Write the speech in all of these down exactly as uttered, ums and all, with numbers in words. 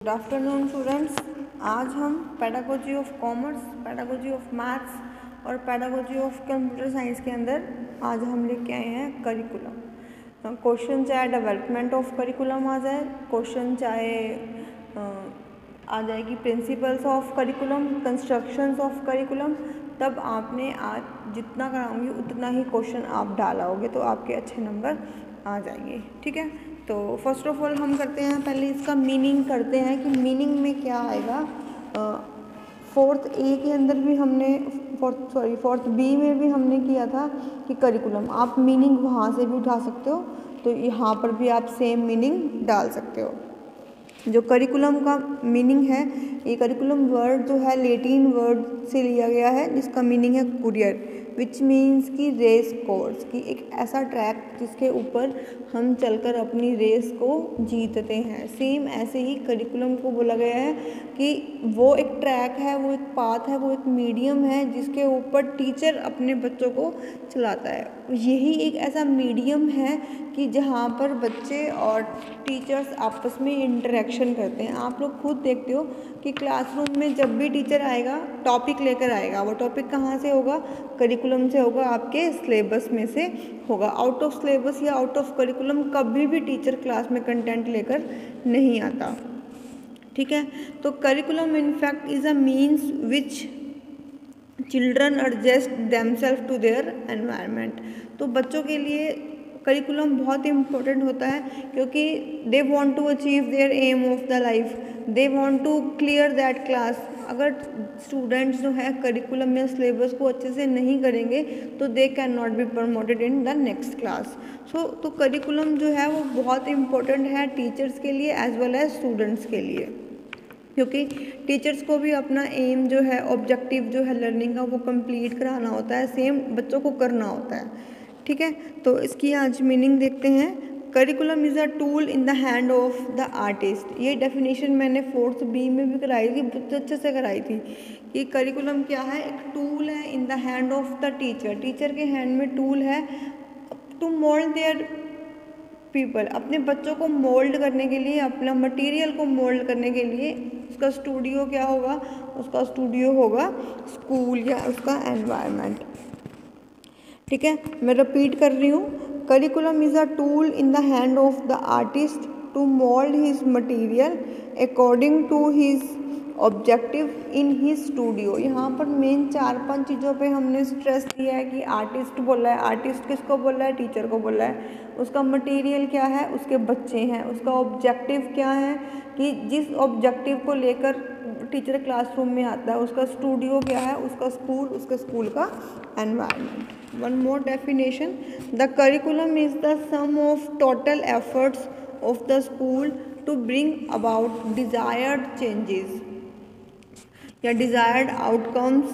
Good afternoon students. आज हम pedagogy of commerce, pedagogy of maths और पेडागोजी ऑफ कंप्यूटर साइंस के अंदर आज हम लेके आए हैं करिकुलम। क्वेश्चन चाहे डेवलपमेंट ऑफ करिकुलम आ जाए, क्वेश्चन चाहे आ जाएगी principles of curriculum, constructions of curriculum, तब आपने आज जितना कराऊंगी उतना ही क्वेश्चन आप डालोगे तो आपके अच्छे नंबर आ जाएंगे। ठीक है, तो फर्स्ट ऑफ ऑल हम करते हैं, पहले इसका मीनिंग करते हैं कि मीनिंग में क्या आएगा। फोर्थ ए के अंदर भी हमने फोर्थ सॉरी फोर्थ बी में भी हमने किया था कि करिकुलम, आप मीनिंग वहाँ से भी उठा सकते हो, तो यहाँ पर भी आप सेम मीनिंग डाल सकते हो। जो करिकुलम का मीनिंग है, ये करिकुलम वर्ड जो है लैटिन वर्ड से लिया गया है, जिसका मीनिंग है कुरियर, विच मीन्स की रेस कोर्स, की एक ऐसा ट्रैक जिसके ऊपर हम चलकर अपनी रेस को जीतते हैं। सेम ऐसे ही करिकुलम को बोला गया है कि वो एक ट्रैक है, वो एक पाथ है, वो एक मीडियम है जिसके ऊपर टीचर अपने बच्चों को चलाता है। यही एक ऐसा मीडियम है कि जहाँ पर बच्चे और टीचर्स आपस में इंटरेक्शन करते हैं। आप लोग खुद देखते हो कि क्लासरूम में जब भी टीचर आएगा टॉपिक लेकर आएगा, वो टॉपिक कहाँ से होगा? करिकुलम से होगा, आपके सिलेबस में से होगा। आउट ऑफ सिलेबस या आउट ऑफ करिकुलम कभी भी टीचर क्लास में कंटेंट लेकर नहीं आता। ठीक है, तो curriculum in fact is a means which children adjust themselves to their environment. तो बच्चों के लिए करिकुलम बहुत इम्पोर्टेंट होता है, क्योंकि they want to achieve their aim of the life, they want to clear that class. अगर स्टूडेंट्स जो है करिकुलम या सिलेबस को अच्छे से नहीं करेंगे तो they can not be promoted in the next class. So तो करिकुलम जो है वो बहुत इम्पोर्टेंट है टीचर्स के लिए एज वेल एज स्टूडेंट्स के लिए, क्योंकि टीचर्स को भी अपना एम जो है, ऑब्जेक्टिव जो है लर्निंग का, वो कंप्लीट कराना होता है, सेम बच्चों को करना होता है। ठीक है, तो इसकी आज मीनिंग देखते हैं। Curriculum is a tool in the hand of the artist. ये डेफिनेशन मैंने फोर्थ बी में भी कराई थी, बहुत अच्छे से कराई थी कि करिकुलम क्या है, एक टूल है in the hand of the teacher. Teacher के हैंड में टूल है टू मोल्ड देयर पीपल, अपने बच्चों को मोल्ड करने के लिए, अपना मटेरियल को मोल्ड करने के लिए। उसका स्टूडियो क्या होगा? उसका स्टूडियो होगा स्कूल या उसका एनवायरनमेंट। ठीक है, मैं रिपीट कर रही हूँ। Curriculum is a tool in the hand of the artist to mould his material according to his objective in his studio. यहाँ पर मेन चार पांच चीज़ों पे हमने स्ट्रेस दिया है कि आर्टिस्ट बोला है, आर्टिस्ट किसको बोल रहा है? टीचर को बोल रहा है। उसका मटेरियल क्या है? उसके बच्चे हैं। उसका ऑब्जेक्टिव क्या है कि जिस ऑब्जेक्टिव को लेकर टीचर क्लासरूम में आता है। उसका स्टूडियो क्या है? उसका स्कूल, उसका स्कूल का environment. One more definition, the curriculum is the sum of total efforts of the school to bring about desired changes या desired outcomes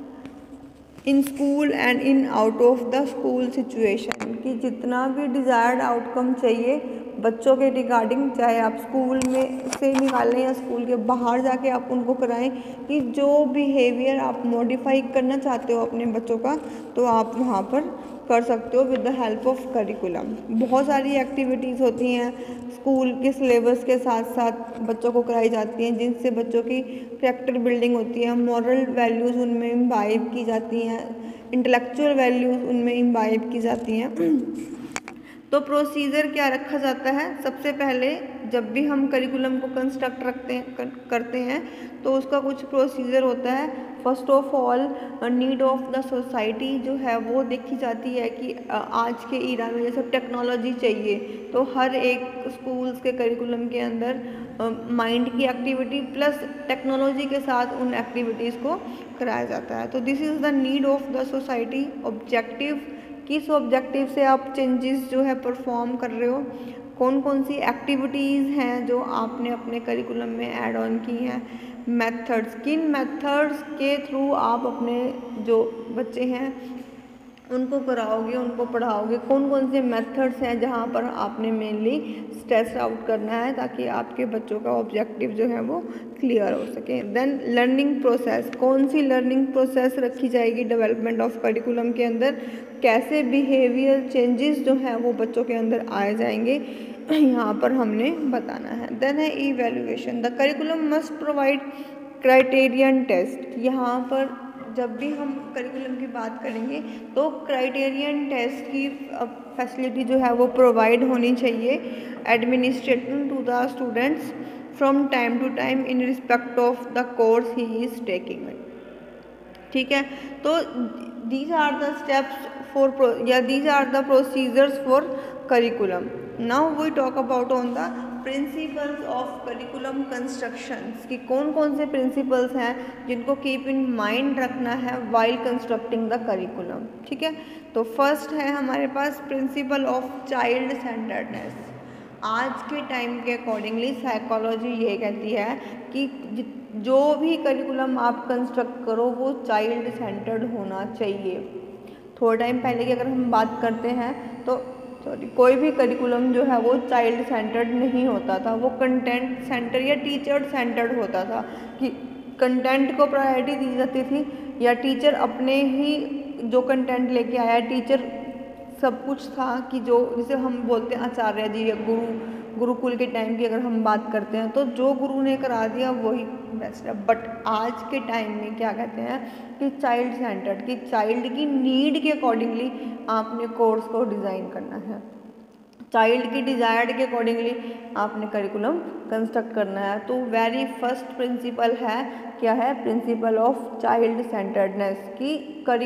in school and in out of the school situation. कि जितना भी desired outcome चाहिए बच्चों के regarding, चाहे आप school में से निकालें या स्कूल के बाहर जाके आप उनको कराएं, कि जो बिहेवियर आप मॉडिफाई करना चाहते हो अपने बच्चों का, तो आप वहाँ पर कर सकते हो with the help of curriculum. बहुत सारी एक्टिविटीज़ होती हैं स्कूल के सिलेबस के साथ साथ बच्चों को कराई जाती हैं, जिनसे बच्चों की कैरेक्टर बिल्डिंग होती है, मॉरल वैल्यूज़ उनमें इम्बाइब की जाती हैं, इंटेलेक्चुअल वैल्यूज़ उनमें इम्बाइब की जाती हैं। तो प्रोसीजर क्या रखा जाता है? सबसे पहले जब भी हम करिकुलम को कंस्ट्रक्ट रखते हैं कर, करते हैं तो उसका कुछ प्रोसीजर होता है। First of all need of the society जो है वो देखी जाती है कि आज के ईरा में जैसे टेक्नोलॉजी चाहिए, तो हर एक स्कूल्स के करिकुलम के अंदर माइंड की एक्टिविटी प्लस टेक्नोलॉजी के साथ उन एक्टिविटीज़ को कराया जाता है। तो this is the need of the society. Objective, किस ऑब्जेक्टिव से आप चेंजेस जो है परफॉर्म कर रहे हो, कौन कौन सी एक्टिविटीज़ हैं जो आपने अपने करिकुलम में ऐड ऑन की हैं। मेथड्स, किन मेथड्स के थ्रू आप अपने जो बच्चे हैं उनको कराओगे, उनको पढ़ाओगे, कौन कौन से मेथड्स हैं जहाँ पर आपने मेनली स्ट्रेस आउट करना है ताकि आपके बच्चों का ऑब्जेक्टिव जो है वो क्लियर हो सके। देन लर्निंग प्रोसेस, कौन सी लर्निंग प्रोसेस रखी जाएगी डेवलपमेंट ऑफ करिकुलम के अंदर, कैसे बिहेवियर चेंजेस जो हैं वो बच्चों के अंदर आए जाएंगे। यहाँ पर हमने बताना है। देन है evaluation, the curriculum must provide criterion test. यहाँ पर जब भी हम करिकुलम की बात करेंगे तो क्राइटेरियन टेस्ट की फैसिलिटी जो है वो प्रोवाइड होनी चाहिए administrator to the students from time to time in respect of the course he is taking. ठीक है, तो these are the steps for या these are the procedures for curriculum. Now we talk about on the principles of curriculum constructions, कि कौन कौन से principles हैं जिनको कीप इन माइंड रखना है वाइल कंस्ट्रक्टिंग द करिकुलम। ठीक है, तो फर्स्ट है हमारे पास प्रिंसिपल ऑफ चाइल्ड सेंटर्डनेस। आज के टाइम के अकॉर्डिंगली साइकोलॉजी ये कहती है कि जो भी करिकुलम आप कंस्ट्रक्ट करो वो चाइल्ड सेंटर्ड होना चाहिए। थोड़ा टाइम पहले की अगर हम बात करते हैं तो सॉरी कोई भी करिकुलम जो है वो चाइल्ड सेंटर्ड नहीं होता था, वो कंटेंट सेंटर या टीचर सेंटर्ड होता था कि कंटेंट को प्रायोरिटी दी जाती थी या टीचर अपने ही जो कंटेंट लेके आया टीचर सब कुछ था कि जो जिसे हम बोलते हैं आचार्य जी या गुरु, गुरुकुल के टाइम की अगर हम बात करते हैं तो जो गुरु ने करा दिया वही बेस्ट है। बट आज के टाइम में क्या कहते हैं कि चाइल्ड सेंटर्ड, कि चाइल्ड की नीड के अकॉर्डिंगली आपने कोर्स को डिज़ाइन करना है, चाइल्ड की डिज़ायर्ड के अकॉर्डिंगली आपने करिकुलम कंस्ट्रक्ट करना है। तो वेरी फर्स्ट प्रिंसिपल है क्या है, प्रिंसिपल ऑफ चाइल्ड सेंटर्डनेस, की करि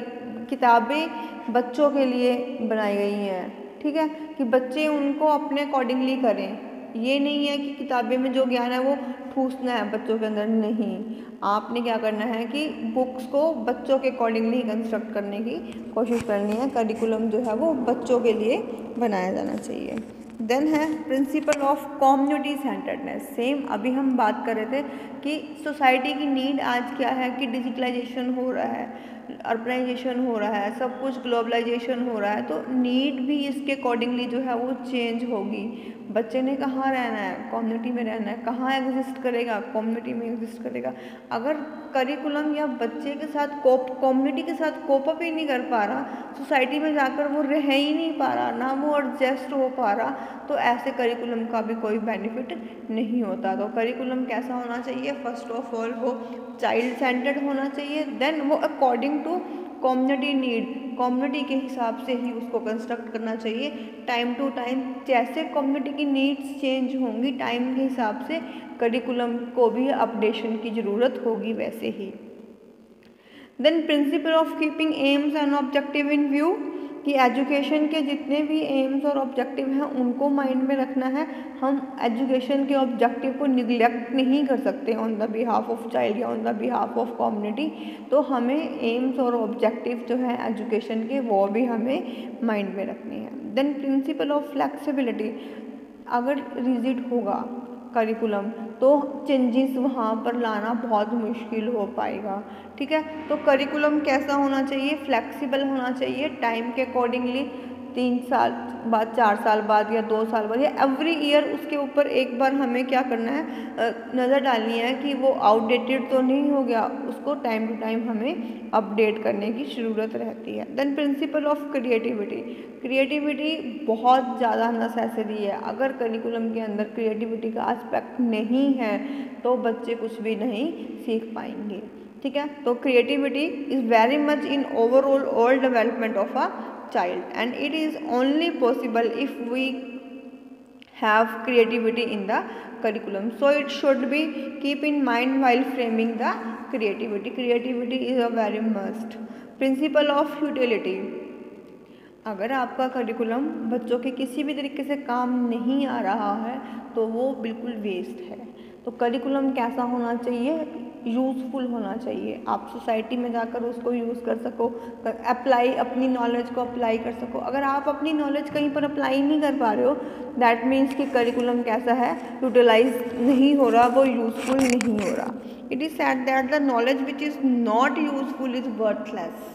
किताबें बच्चों के लिए बनाई गई हैं। ठीक है, कि बच्चे उनको अपने अकॉर्डिंगली करें, ये नहीं है कि किताबें में जो ज्ञान है वो ठूसना है बच्चों के अंदर, नहीं, आपने क्या करना है कि बुक्स को बच्चों के अकॉर्डिंगली कंस्ट्रक्ट करने की कोशिश करनी है। करिकुलम जो है वो बच्चों के लिए बनाया जाना चाहिए। देन है principle of community centredness. Same अभी हम बात कर रहे थे कि सोसाइटी की नीड आज क्या है कि डिजिटलाइजेशन हो रहा है, अर्बनाइजेशन हो रहा है, सब कुछ ग्लोबलाइजेशन हो रहा है, तो नीड भी इसके अकॉर्डिंगली जो है वो चेंज होगी। बच्चे ने कहाँ रहना है, कम्युनिटी में रहना है, कहाँ एग्जिस्ट करेगा, कम्युनिटी में एग्जिस्ट करेगा। अगर करिकुलम या बच्चे के साथ कोप कम्युनिटी के साथ कोप अप ही नहीं कर पा रहा, सोसाइटी में जाकर वो रह ही नहीं पा रहा, ना वो एडजस्ट हो पा रहा, तो ऐसे करिकुलम का भी कोई बेनिफिट नहीं होता। तो करिकुलम कैसा होना चाहिए, फर्स्ट ऑफ ऑल वो चाइल्ड सेंटर्ड होना चाहिए, देन वो according to community need, community के हिसाब से ही उसको कंस्ट्रक्ट करना चाहिए। टाइम टू टाइम जैसे कम्युनिटी की नीड्स चेंज होंगी टाइम के हिसाब से करिकुलम को भी अपडेशन की ज़रूरत होगी वैसे ही। Then principle of keeping aims and objective in view, कि एजुकेशन के जितने भी एम्स और ऑब्जेक्टिव हैं उनको माइंड में रखना है। हम एजुकेशन के ऑब्जेक्टिव को निगलेक्ट नहीं कर सकते on the behalf of child या on the behalf of community, तो हमें एम्स और ऑब्जेक्टिव जो है एजुकेशन के वो भी हमें माइंड में रखने हैं। देन प्रिंसिपल ऑफ फ्लेक्सिबिलिटी, अगर रिजिड होगा करिकुलम तो चेंजेस वहाँ पर लाना बहुत मुश्किल हो पाएगा। ठीक है, तो करिकुलम कैसा होना चाहिए, फ्लेक्सिबल होना चाहिए, टाइम के अकॉर्डिंगली तीन साल बाद, चार साल बाद या दो साल बाद या एवरी ईयर उसके ऊपर एक बार हमें क्या करना है, नज़र डालनी है कि वो आउटडेटेड तो नहीं हो गया, उसको टाइम टू टाइम हमें अपडेट करने की ज़रूरत रहती है। Then principle of creativity, creativity बहुत ज़्यादा नेसेसरी है। अगर करिकुलम के अंदर क्रिएटिविटी का एस्पेक्ट नहीं है तो बच्चे कुछ भी नहीं सीख पाएंगे। ठीक है, तो creativity is very much in overall all development of a child, and it is only possible if we have creativity in the curriculum, so it should be keep in mind while framing the creativity. Creativity is a very must. Principle of utility, अगर आपका curriculum बच्चों के किसी भी तरीके से काम नहीं आ रहा है तो वो बिल्कुल वेस्ट है। तो करिकुलम कैसा होना चाहिए, यूज़फुल होना चाहिए, आप सोसाइटी में जाकर उसको यूज़ कर सको, अप्लाई अपनी नॉलेज को अप्लाई कर सको। अगर आप अपनी नॉलेज कहीं पर अप्लाई नहीं कर पा रहे हो दैट मीन्स कि करिकुलम कैसा है, यूटिलाइज नहीं हो रहा, वो यूज़फुल नहीं हो रहा। It is said that the knowledge which is not useful is worthless,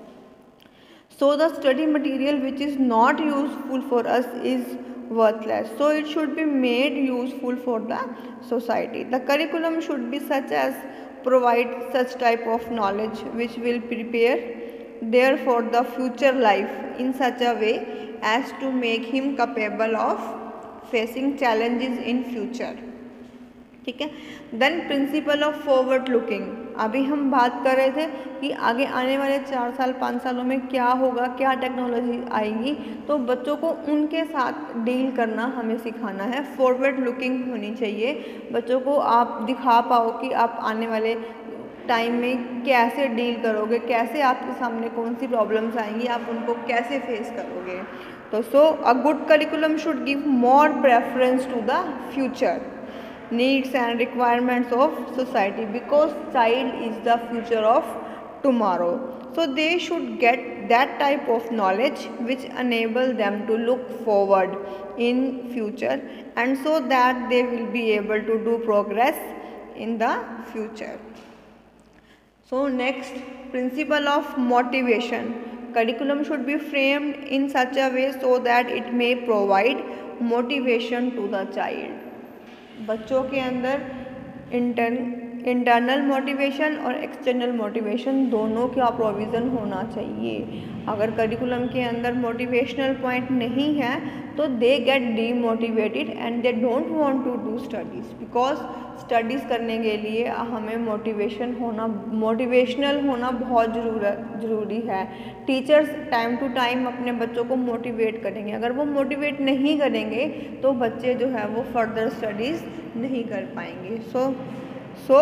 so the study material which is not useful for us is worthless, so it should be made useful for the society. The curriculum should be such as provide such type of knowledge which will prepare there for the future life in such a way as to make him capable of facing challenges in future. ठीक है। Then principle of forward looking, अभी हम बात कर रहे थे कि आगे आने वाले चार साल पाँच सालों में क्या होगा, क्या टेक्नोलॉजी आएगी, तो बच्चों को उनके साथ डील करना हमें सिखाना है। फॉरवर्ड लुकिंग होनी चाहिए, बच्चों को आप दिखा पाओ कि आप आने वाले टाइम में कैसे डील करोगे, कैसे आपके सामने कौन सी प्रॉब्लम्स आएंगी, आप उनको कैसे फेस करोगे। तो so a good curriculum should give more preference to the future needs and requirements of society, because child is the future of tomorrow. So they should get that type of knowledge which enable them to look forward in future, and so that they will be able to do progress in the future. So next, principle of motivation. Curriculum should be framed in such a way so that it may provide motivation to the child. बच्चों के अंदर intern internal motivation और external motivation दोनों का provision होना चाहिए। अगर curriculum के अंदर मोटिवेशनल पॉइंट नहीं है तो they get demotivated and they don't want to do studies, because studies करने के लिए हमें मोटिवेशन होना मोटिवेशनल होना बहुत ज़रूरत ज़रूरी है। टीचर्स टाइम टू टाइम अपने बच्चों को मोटिवेट करेंगे, अगर वो मोटिवेट नहीं करेंगे तो बच्चे जो है वो फर्दर स्टडीज़ नहीं कर पाएंगे। So so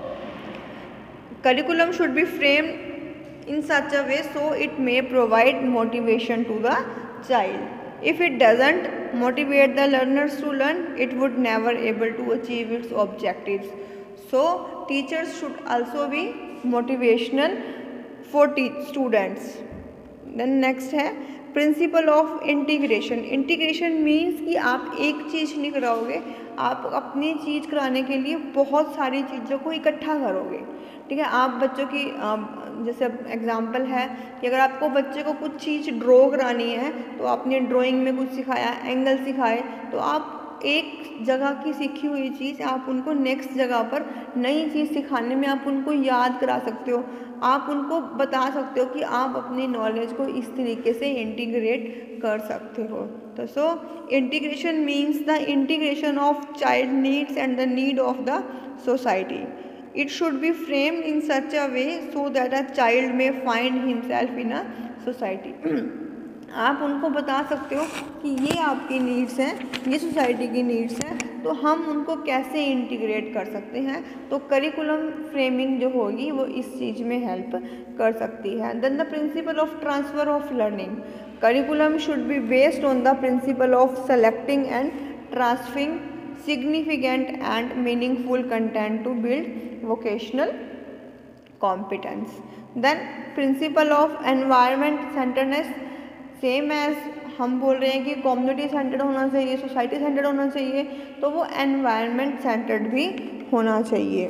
curriculum should be framed in such a way so it may provide motivation to the child. If it doesn't motivate the learners to learn, it would never able to achieve its objectives. So teachers should also be motivational for students. Then next है principle of integration. Integration means कि आप एक चीज़ नहीं कराओगे, आप अपनी चीज़ कराने के लिए बहुत सारी चीज़ों को इकट्ठा करोगे। ठीक है। आप बच्चों की जैसे एग्जांपल है कि अगर आपको बच्चे को कुछ चीज़ ड्रॉ करानी है तो आपने ड्राइंग में कुछ सिखाया, एंगल सिखाए, तो आप एक जगह की सीखी हुई चीज़ आप उनको नेक्स्ट जगह पर नई चीज़ सिखाने में आप उनको याद करा सकते हो, आप उनको बता सकते हो कि आप अपनी नॉलेज को इस तरीके से इंटीग्रेट कर सकते हो। तो so integration means the integration of child needs and the need of the society. It should be framed in such a way so that a child may find himself in a society. आप उनको बता सकते हो कि ये आपकी needs हैं, ये सोसाइटी की नीड्स हैं, तो हम उनको कैसे इंटीग्रेट कर सकते हैं। तो करिकुलम फ्रेमिंग जो होगी वो इस चीज़ में हेल्प कर सकती है। Then the principle of transfer of learning. Curriculum should be based on the principle of selecting and transferring significant and meaningful content to build vocational competence. Then principle of environment centeredness, same as हम बोल रहे हैं कि community centred होना चाहिए, society centred होना चाहिए, तो वो एनवायरनमेंट सेंटर्ड भी होना चाहिए।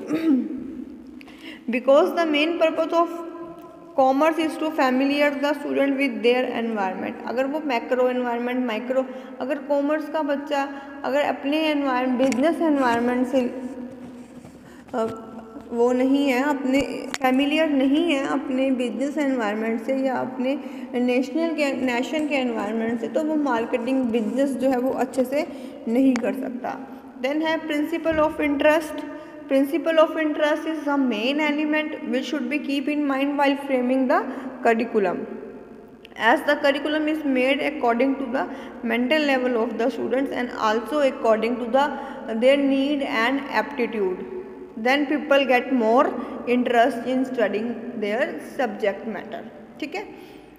Because the main purpose of commerce is to familiar the student with their environment. अगर वो मैक्रो एनवायरनमेंट माइक्रो, अगर कॉमर्स का बच्चा अगर अपने एनवायरनमेंट बिजनेस एनवायरनमेंट से वो नहीं है, अपने फैमिलियर नहीं है अपने बिजनेस एनवायरनमेंट से या अपने नेशनल के नेशन के एनवायरनमेंट से, तो वो मार्केटिंग बिजनेस जो है वो अच्छे से नहीं कर सकता। देन है principle of interest. Principle of interest is the main element which should be keep in mind while framing the curriculum, as the curriculum is made according to the mental level of the students and also according to the their need and aptitude. Then people get more interest in studying their subject matter. ठीक है।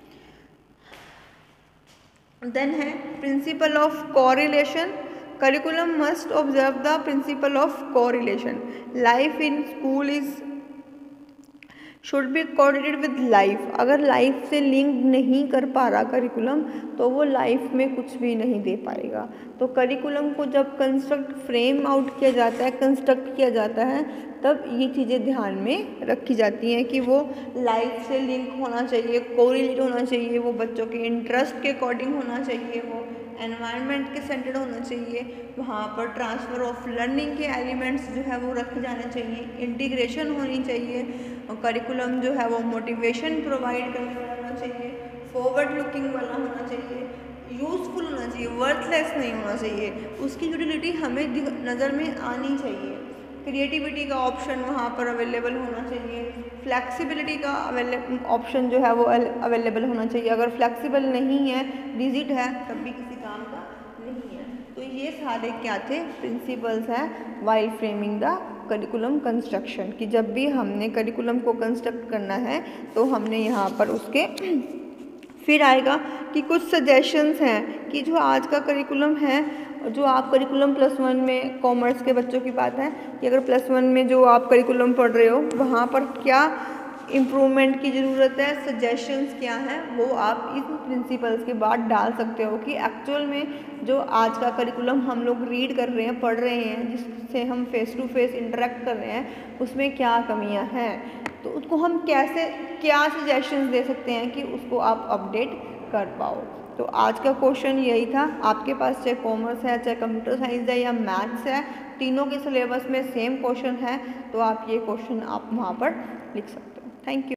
Then है principle of correlation. Curriculum must observe the principle of correlation. Life in school is should be correlated with life. अगर life से link नहीं कर पा रहा curriculum तो वो लाइफ में कुछ भी नहीं दे पाएगा। तो करिकुलम को जब कंस्ट्रक्ट फ्रेम आउट किया जाता है, कंस्ट्रक्ट किया जाता है, तब ये चीज़ें ध्यान में रखी जाती हैं कि वो लाइफ से लिंक होना चाहिए, कोरिलेट होना चाहिए, वो बच्चों के इंटरेस्ट के अकॉर्डिंग होना चाहिए, वो एनवायरनमेंट के सेंटर्ड होना चाहिए, वहाँ पर ट्रांसफ़र ऑफ लर्निंग के एलिमेंट्स जो है वो रखे जाने चाहिए, इंटीग्रेशन होनी चाहिए, और करिकुलम जो है वो मोटिवेशन प्रोवाइड करने वाला होना चाहिए, फॉरवर्ड लुकिंग वाला होना चाहिए, यूज़फुल होना चाहिए, वर्थलेस नहीं होना चाहिए, उसकी यूटिलिटी हमें नज़र में आनी चाहिए। क्रिएटिविटी का ऑप्शन वहाँ पर अवेलेबल होना चाहिए, फ्लेक्सिबिलिटी का ऑप्शन जो है वो अवेलेबल होना चाहिए। अगर फ्लेक्सिबल नहीं है, रिजिड है, तब भी किसी काम का नहीं है। तो ये सारे क्या थे, प्रिंसिपल्स हैं while framing the curriculum construction, कि जब भी हमने करिकुलम को कंस्ट्रक्ट करना है तो हमने यहाँ पर उसके फिर आएगा कि कुछ सजेशंस हैं कि जो आज का करिकुलम है, जो आप करिकुलम प्लस वन में, कॉमर्स के बच्चों की बात है कि अगर प्लस वन में जो आप करिकुलम पढ़ रहे हो वहाँ पर क्या इम्प्रूवमेंट की ज़रूरत है, सजेशंस क्या हैं, वो आप इन प्रिंसिपल्स के बाद डाल सकते हो कि एक्चुअल में जो आज का करिकुलम हम लोग रीड कर रहे हैं, पढ़ रहे हैं, जिससे हम फेस टू फेस इंटरेक्ट कर रहे हैं, उसमें क्या कमियां हैं, तो उसको हम कैसे क्या सजेशंस दे सकते हैं कि उसको आप अपडेट कर पाओ। तो आज का क्वेश्चन यही था। आपके पास चाहे कॉमर्स है, चाहे कंप्यूटर साइंस है या मैथ्स है, तीनों के सिलेबस में सेम क्वेश्चन है, तो आप ये क्वेश्चन आप वहाँ पर लिख सकते हो। Thank you.